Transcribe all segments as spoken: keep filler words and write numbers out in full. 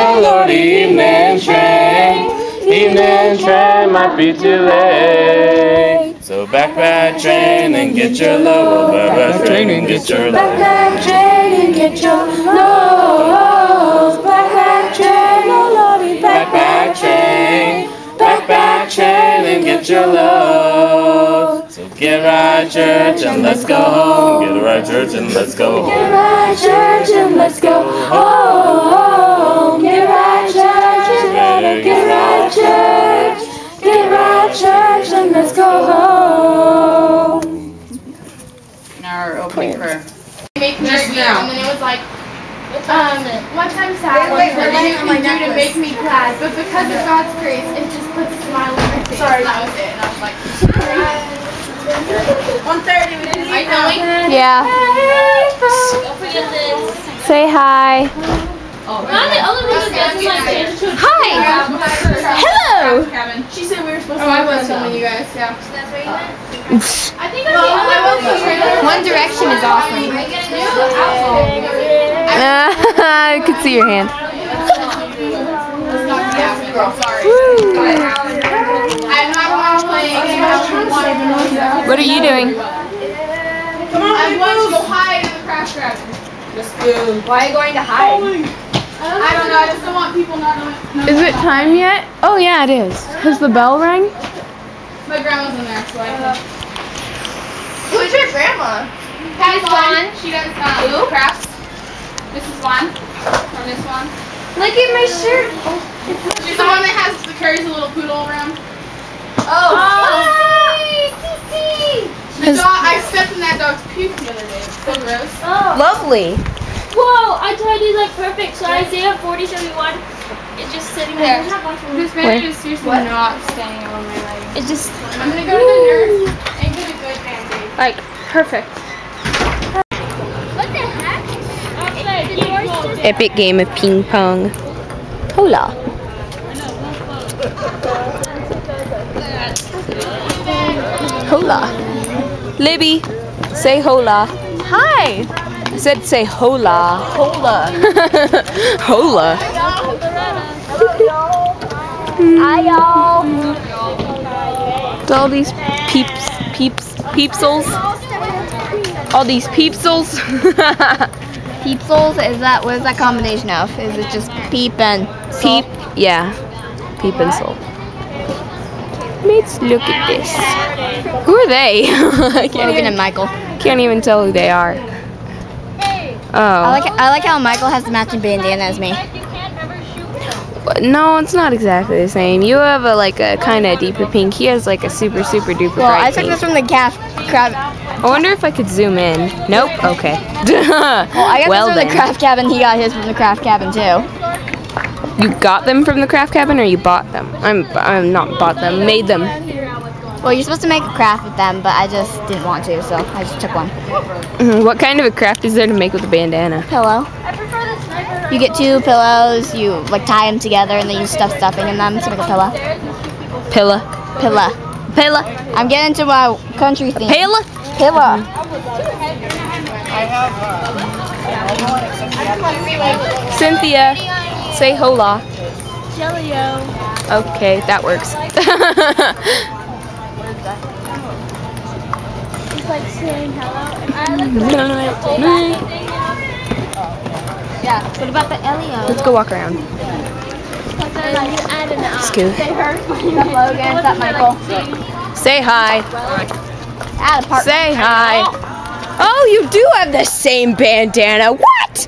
oh lordy, evening train. Evening train might be too late. So back that train and get your load. Back that train and get your load. Back that train and get your load. Back that train, oh lordy, back that train. Back that train and get your load. So get right, church, and let's go home. Get right, church, and let's go home. Get right, church, and let's go home. Get right, church, and get right, church. Get right, church, and let's go home. Now our opening prayer. Make me Just nervous, now. and then it was like, um, one time sad, one time you can do to make me glad, but because of God's grace, it just puts a smile on my face. Sorry, that was it, and I was like, one thirty, we didn't eat now. Yeah. Say hi. Hi. Hello. She said we were supposed to Oh, I be was filming you guys, yeah. So that's where you went? I think I'm the only one who's trailer. One Direction is awesome. I could see your hand. I'm not playing. What are you doing? I'm going to go hide in the crash grab. Why are you going to hide? I don't know, I just don't want people not knowing. Is it time yet? Oh yeah, it is. Has the bell rang? My grandma's in there, so I can. Who's your grandma? Patty Swan. She does um, crafts. Missus Swan. Or Miss Swan. Look at my shirt. She's the one that has that carries a little poodle around. Oh. The dog, I stepped in that dog's puke the other day. It's so gross. Oh. Lovely. Whoa, I totally like perfect. So Isaiah forty seventy-one is just sitting there. This bandage is seriously not staying on my leg. It just I'm gonna go to the nurse and get a good bandage. like perfect. What the heck? Okay, did yours just Epic game of ping pong. Hola. Hola. Libby, say hola. Hi. I said say hola. Hola. Hola. Hi y'all. All these peeps, peeps, peepsels. All these peepsels. Peepsels? Is that, what is that combination of? Is it just peep and Peep, yeah. Peep and soul. Let's look at this. Who are they? I can't Logan even, and Michael? can't even tell who they are. Oh. I like I like how Michael has the matching bandana as me. No, it's not exactly the same. You have a like a kind of deeper pink. He has like a super super duper Well, bright I took pink. this from the calf crab. I wonder if I could zoom in. Nope. Okay. Well, I got Well this from then. the craft cabin. He got his from the craft cabin too. You got them from the craft cabin, or you bought them? I'm I'm not bought them. Made them. Well, you're supposed to make a craft with them, but I just didn't want to, so I just took one. Mhm, what kind of a craft is there to make with a bandana? Pillow. You get two pillows, you like tie them together, and then you stuff stuffing in them to make a pillow. Pillow. Pillow. Pillow. I'm getting into my country theme. Pillow. Pillow. Cynthia, say hola. Jellio? Okay, that works. It's like saying hello. And I like Yeah. What about the Elio? Let's go walk around. I don't know. Scoot. Logan, what's up, Michael? Say hi. Add a part. Say hi. Oh, you do have the same bandana. What?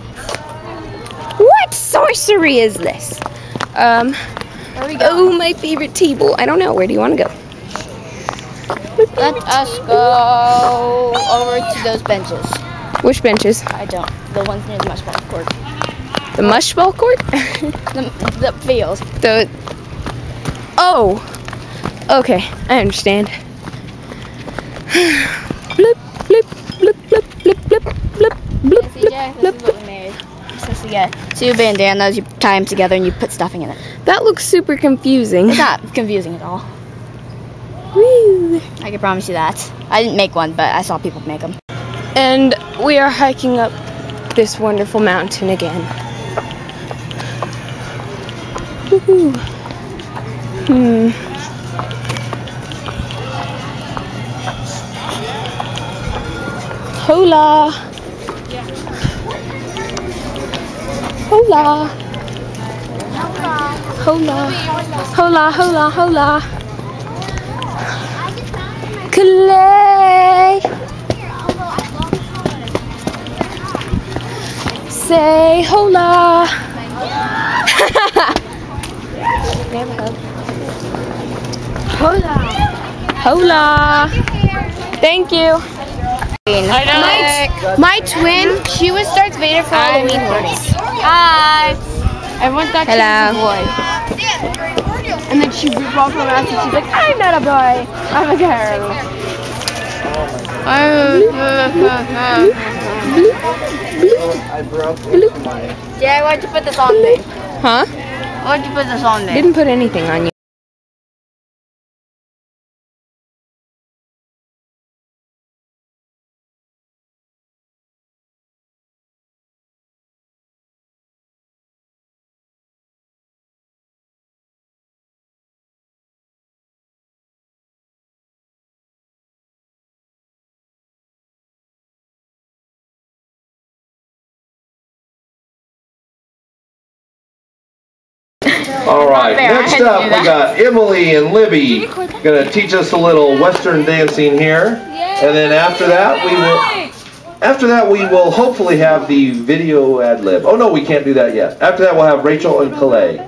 What sorcery is this? Um. Where we go? Oh, my favorite table. I don't know. Where do you want to go? Let us go over to those benches. Which benches? I don't. The ones near the mush ball court. The mush ball court? The, the field. The. Oh. Okay, I understand. Blip, blip, blip, blip, blip, blip, blip, blip, C J, this is what we made. So you get two bandanas, you tie them together, and you put stuffing in it. That looks super confusing. It's not confusing at all. Woo. I can promise you that. I didn't make one, but I saw people make them. And we are hiking up this wonderful mountain again. Ooh. Hmm. Hola. Hola. Hola. Hola, hola, hola. Clay. Say hola. Hola. Hola. Thank you. My, my twin, she was Darth Vader for Halloween once. Hi. Everyone thought Hello. she was a boy. And then she walked around and she's like, I'm not a boy. I'm a girl. I broke into my... Yeah, why'd you put this on me? Huh? Why'd you put this on me? Didn't put anything on you. All right, next up we got Emily and Libby gonna teach us a little Western dancing here, and then after that we will, after that we will hopefully have the video ad lib. Oh no, we can't do that yet. After that we'll have Rachel and Calais.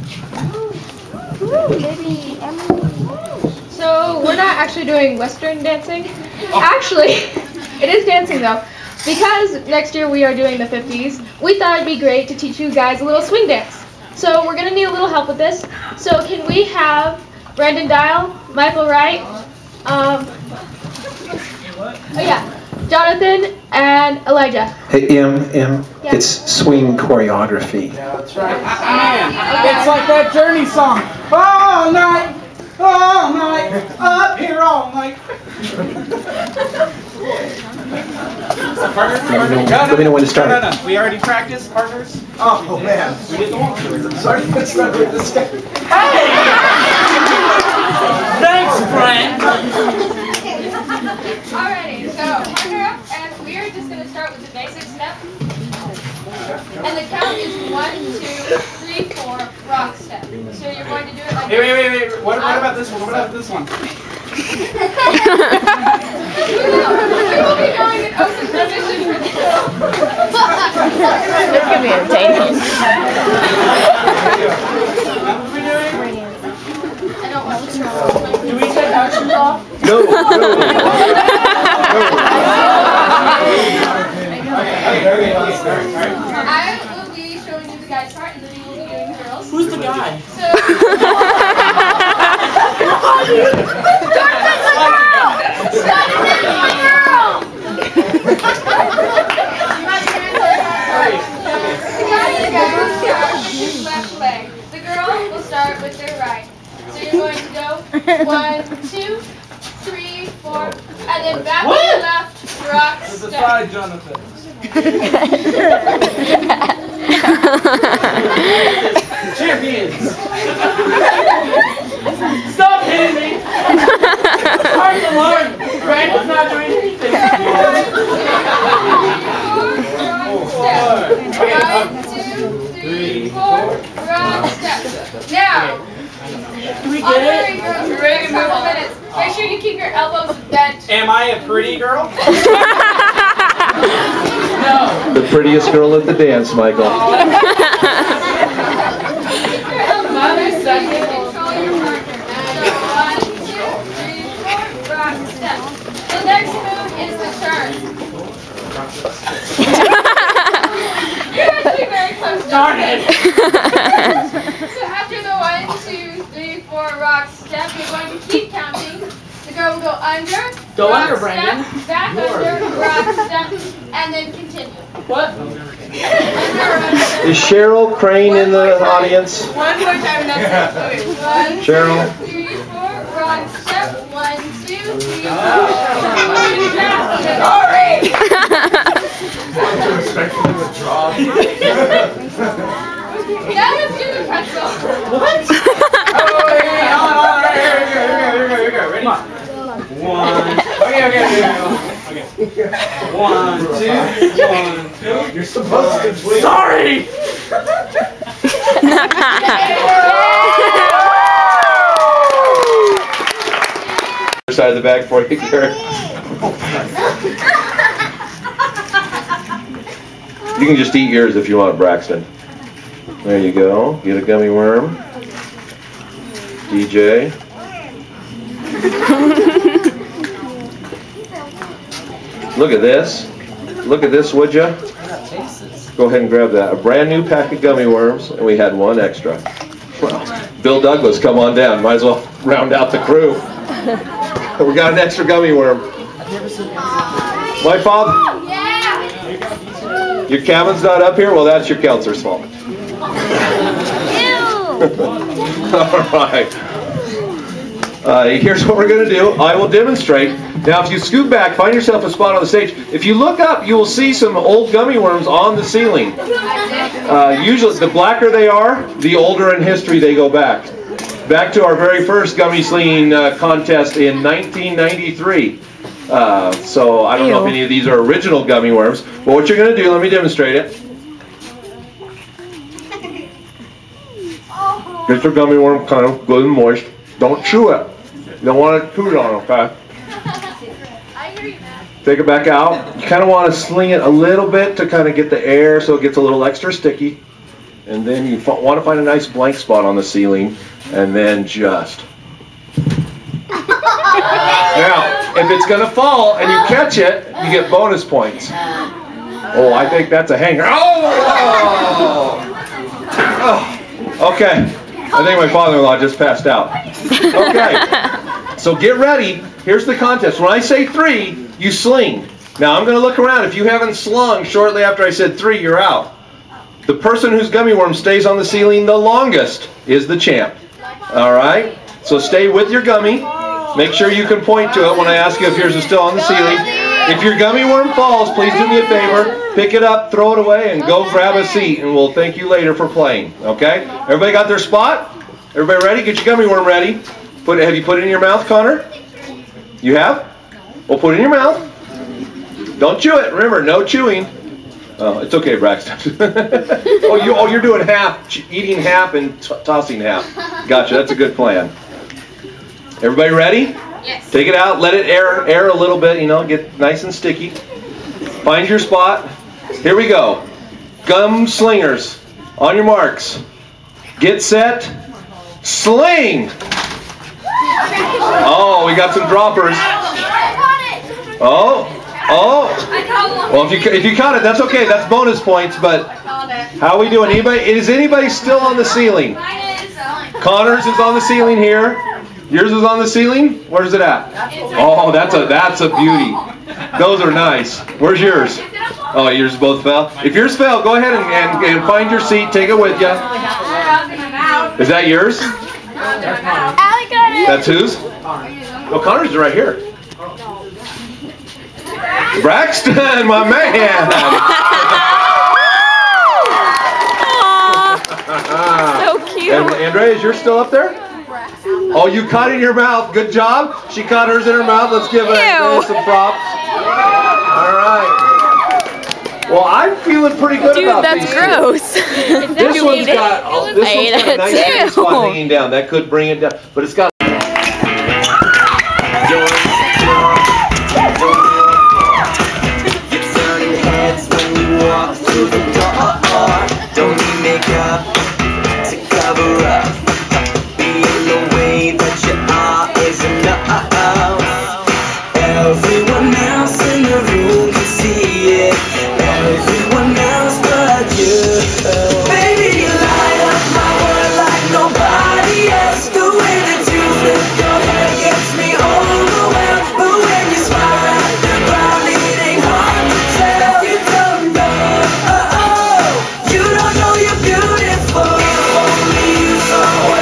So we're not actually doing Western dancing. Actually, it is dancing though. Because next year we are doing the fifties, we thought it'd be great to teach you guys a little swing dance. So we're going to need a little help with this. So can we have Brandon Dial, Michael Wright, um, oh yeah, Jonathan, and Elijah. Hey, Em, Em, Yeah. it's swing choreography. Yeah, that's right. It's like that Journey song. All night, all night, up here all night. Partners, partners. Let me know when to start. No, no, no. We already practiced, partners. Oh, oh man. We didn't want to. Sorry, let's start with this guy. Hey! Thanks, Frank. Alrighty, so partner up, and we are just going to start with the basic step. And the count is one, two, three, four, rock step. So you're going to do it like Hey, wait, wait, wait. What, what about this one? What about this one? we will be going in open position for this. This could be entertaining. What are we doing? I don't want to know. Do we take our shoes off? No, no. I will be showing you the guy's part, and then you will be doing the girls. Who's the guy? Left leg. The girl will start with their right. So you're going to go one, two, three, four, and then back to the left, rock, There's a step. side, Jonathan. Champions! Stop hitting me! Hard to learn! Brandon's not doing anything! One, two, three, four, rock, step. Now, Do we on get your it? girls for the next couple minutes, make sure you keep your elbows bent. Am I a pretty girl? No! The prettiest girl at the dance, Michael. Mother, second, control your partner. So one, two, three, four, rock, step. The next move is the turn. You're actually very close. Darn it! So after the one, two, three, four, rock, step, you're going to keep counting. The girl will go under, Go rock, under, Brandon. step, back under, rock, step, and then continue. What? Is Cheryl Crane in the audience? One more time, and that's it. Okay. One, Cheryl? two, three, four, rock, step. One, two, three, four. Sorry! Now let's do the pretzel. What? Oh, wait, wait, hold on, hold on, right here, here, here, here, here, here, ready? One. Okay, okay, okay, okay. One, two, one, two. You're supposed to sleep. Sorry! Side of the bag for you, Garrett. You can just eat yours if you want, Braxton. There you go. Get a gummy worm. D J. Look at this. Look at this, would ya? Go ahead and grab that. A brand new pack of gummy worms, and we had one extra. Well, Bill Douglas, come on down. Might as well round out the crew. We got an extra gummy worm. My father. Your cabin's not up here? Well, that's your counselor's fault. All right. Uh, here's what we're going to do. I will demonstrate. Now, if you scoot back, find yourself a spot on the stage. If you look up, you will see some old gummy worms on the ceiling. Uh, usually, the blacker they are, the older in history they go back. Back to our very first gummy slinging uh, contest in nineteen ninety-three. Uh, so I don't know if any of these are original gummy worms. But what you're going to do, let me demonstrate it. Get your gummy worm kind of good and moist. Don't chew it. You don't want to chew it on, okay? Take it back out. You kind of want to sling it a little bit to kind of get the air so it gets a little extra sticky. And then you want to find a nice blank spot on the ceiling. And then just... Now, if it's going to fall and you catch it, you get bonus points. Oh, I think that's a hanger. Oh! Oh! Okay. I think my father-in-law just passed out. Okay. So get ready. Here's the contest. When I say three, you sling. Now I'm going to look around. If you haven't slung shortly after I said three, you're out. The person whose gummy worm stays on the ceiling the longest is the champ. All right? So stay with your gummy. Make sure you can point to it when I ask you if yours is still on the ceiling. If your gummy worm falls, please do me a favor. Pick it up, throw it away, and go grab a seat, and we'll thank you later for playing. Okay? Everybody got their spot? Everybody ready? Get your gummy worm ready. Put it, have you put it in your mouth, Connor? You have? Well, put it in your mouth. Don't chew it. Remember, no chewing. Oh, it's okay, Braxton. oh, you, oh, you're doing half, eating half and t tossing half. Gotcha. That's a good plan. Everybody ready? Yes. Take it out. Let it air, air a little bit. You know, get nice and sticky. Find your spot. Here we go. Gum slingers. On your marks. Get set. Sling. Oh, we got some droppers. Oh. Oh, well, if you if you caught it, that's okay. That's bonus points. But how are we doing? Anybody? Is anybody still on the ceiling? Connor's is on the ceiling here. Yours is on the ceiling. Where's it at? Oh, that's a that's a beauty. Those are nice. Where's yours? Oh, yours both fell. If yours fell, go ahead and, and, and find your seat. Take it with you. Is that yours? That's whose? Well, Connor's is right here. Braxton, my man! So cute. And Andrea, is yours still up there? Oh, you caught it in your mouth. Good job. She caught hers in her mouth. Let's give Andrea some props. All right. Well, I'm feeling pretty good Dude, about that's these gross. Two. This one's got, oh, this I one's got a nice too. spot hanging down. That could bring it down, but it's got. Through the door, don't need makeup to cover up. Being the way that you are is enough. Everyone else in the room can see it. Everyone else but you. Baby, you light up my world like nobody else. The way that you flip your hair gets me overwhelmed. But when you smile at the ground, it ain't hard to tell. You don't know. You don't know you're beautiful. Only you so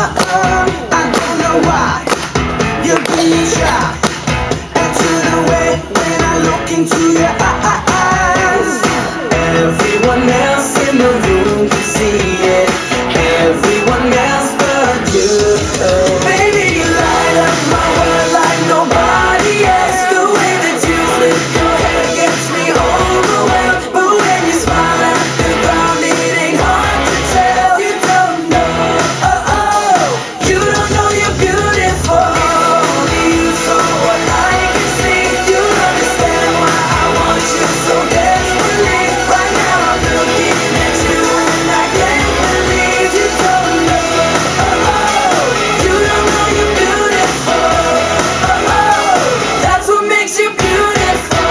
uh, I don't know why you're being shy. And to the way when I look into your eyes, everyone else in the room can see it. Everyone else but you. Baby, you light up my world like nobody else. The way that you flip your hair gets me overwhelmed. But when you smile at the ground, it ain't hard to tell. You don't know, oh, oh, you don't know you're beautiful. Only you saw what I can see. You understand why I want you so desperately. Right now I'm looking at you and I can't believe you don't know, oh, oh, you don't know you're beautiful. Oh, oh, that's what makes you beautiful.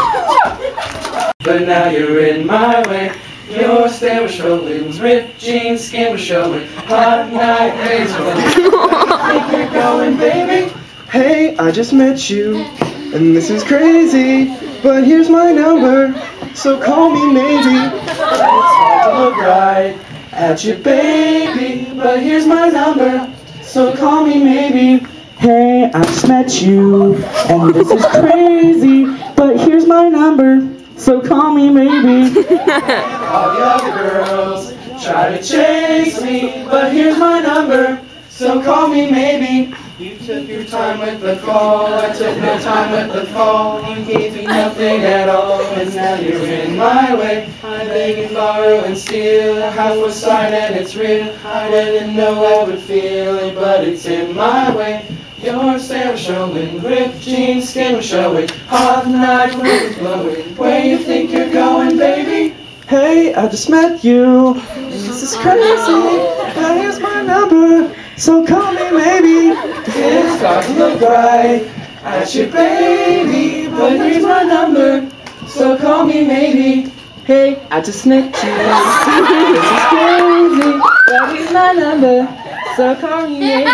But now you're in my way. Your stare was showing, ripped jeans, skin was showing, hot night days were think you're going, baby. Hey, I just met you, and this is crazy, but here's my number, so call me maybe. It's hard to look right at you, baby, but here's my number, so call me maybe. Hey, I just met you, and this is crazy, but here's my number, so call me maybe. All the other girls try to chase me, but here's my number, so call me maybe. You took your time with the call, I took my time with the fall. You gave me nothing at all, and now you're in my way. I beg and borrow and steal, half was signed and it's real. I didn't know I would feel it, but it's in my way. Your stare was showing, ripped jeans, skin was showing, hot night wind was blowing. Where you think you're going, baby? Hey, I just met you, and this is crazy, but here's my number, so call me maybe. It's hard to look right at you, baby, but here's my number, so call me maybe. Hey, I just met you, this is crazy, but here's my number, so call me maybe.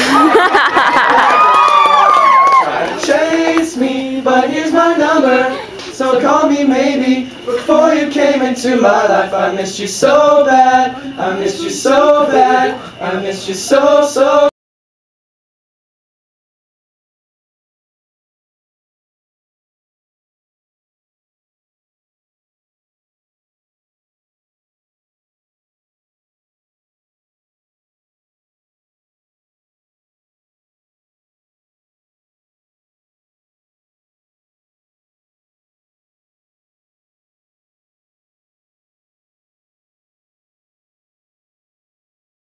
Try to chase me, but here's my number, so call me maybe. Before you came into my life, I missed you so bad, I missed you so bad, I missed you so, so